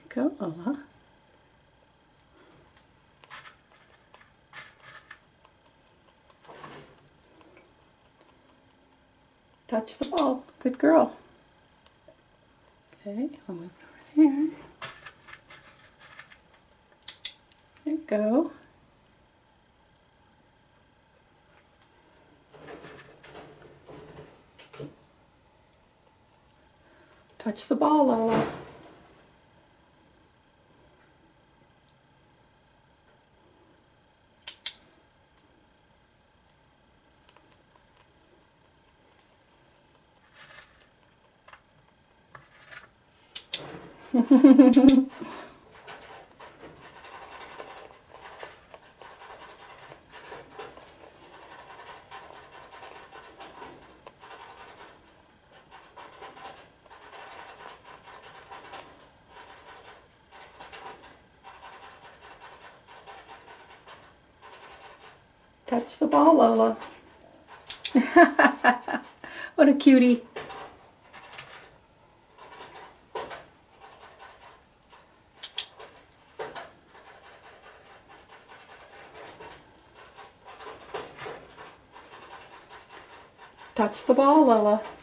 Go, Lola. Touch the ball. Good girl. Okay, I'll move it over there. There you go. Touch the ball, Lola. Touch the ball, Lola. What a cutie. Touch the ball, Lola.